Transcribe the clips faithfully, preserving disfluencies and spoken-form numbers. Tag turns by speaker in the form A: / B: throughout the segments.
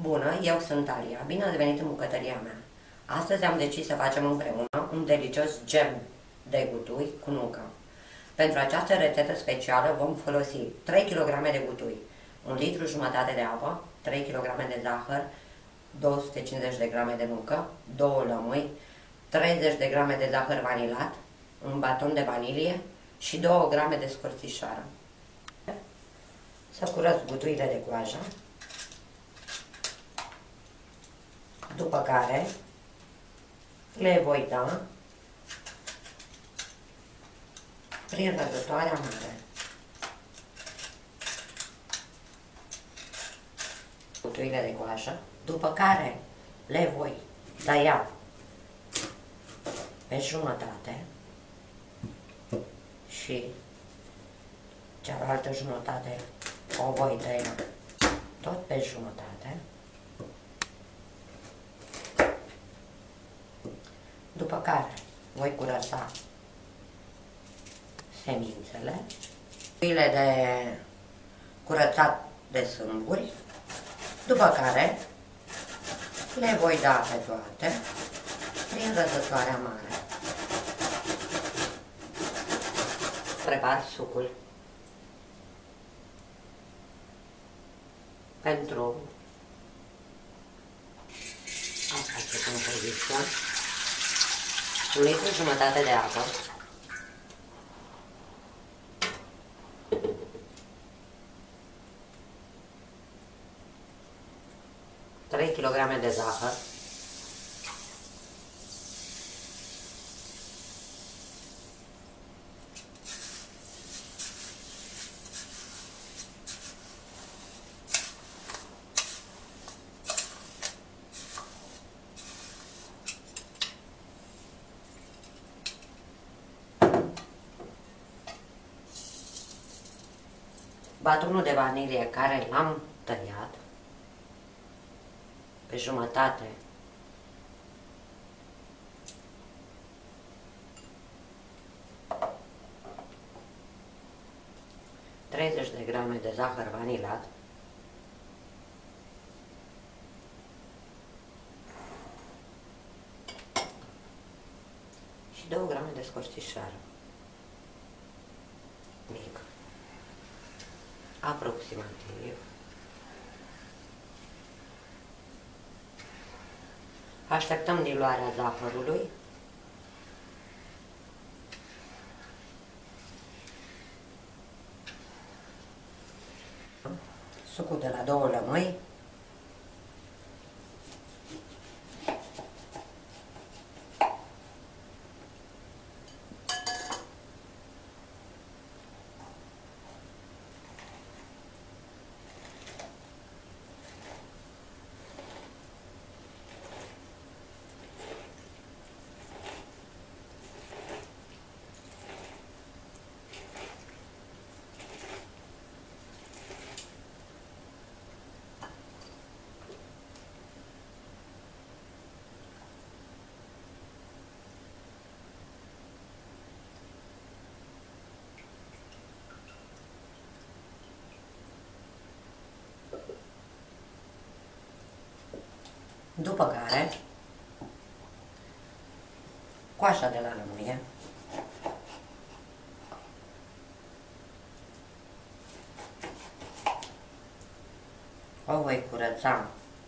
A: Bună, eu sunt Alia. Bine ați venit în bucătăria mea. Astăzi am decis să facem împreună un delicios gem de gutui cu nucă. Pentru această rețetă specială vom folosi trei kilograme de gutui, un litru jumătate de apă, trei kilograme de zahăr, două sute cincizeci de grame de nucă, două lămâi, treizeci de grame de zahăr vanilat, un baton de vanilie și două grame de scorțișoară. Să curăț gutuile de coajă, după care le voi da prin răzătoarea mare. Gutuile de coajă, după care le voi tăia pe jumătate și cealaltă jumătate o voi tăia tot pe jumătate. După care voi curăța semințele, gutuile de curățat de sâmburi, după care le voi da pe toate prin răzătoarea mare. Prepar sucul pentru a face compoziția. Un litru jumătate de apă, trei kilograme de zahăr, batonul de vanilie care l-am tăiat pe jumătate, treizeci de grame de zahăr vanilat, și două grame de scorțișoară mic, aproximativ. Așteptăm diluarea zahărului. Sucul de la două lămâi. După care, coaja de la lămâie, o voi curăța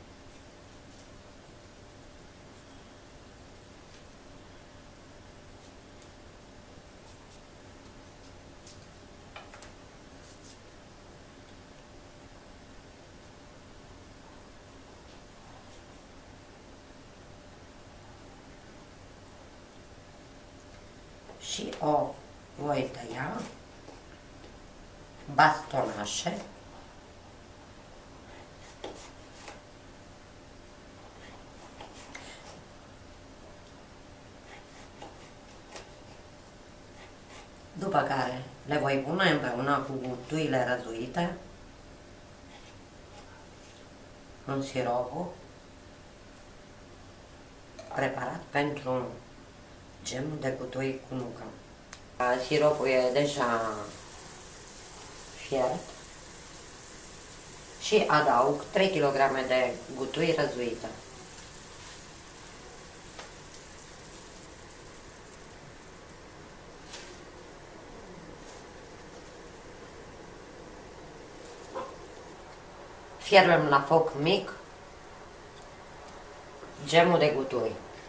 A: și o voi tăia bastonașe, după care le voi pune împreună cu gutuile răzuite în siropul preparat pentru gem de gutui cu nucă. Siropul e deja fiert și și adaug trei kilograme de gutui răzuită. Fierbem la foc mic gemul de gutui.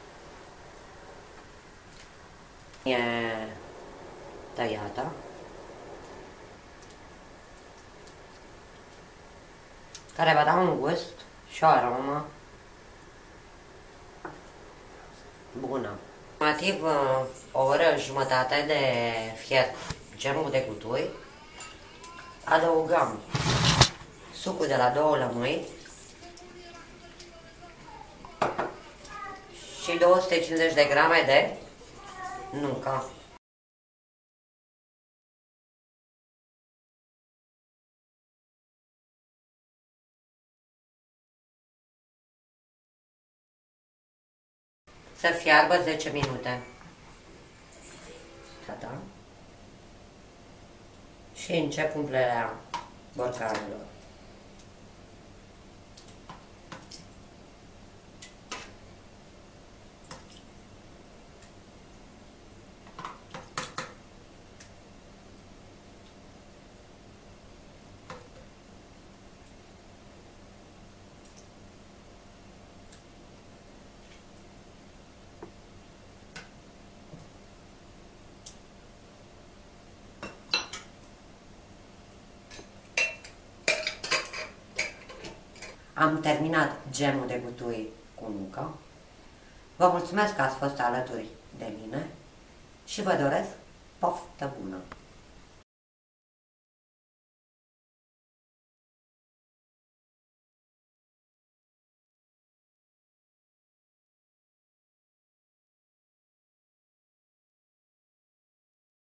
A: E tăiată, care va da un gust și o aromă bună. Aproximativ o oră jumătate de fiert gemul de gutui, adăugăm sucul de la două lămâi și două sute cincizeci de grame de nucă. Să fiarbă zece minute. Gata. Și încep umplerea borcanelor. Am terminat gemul de gutui cu nucă. Vă mulțumesc că ați fost alături de mine și vă doresc poftă bună!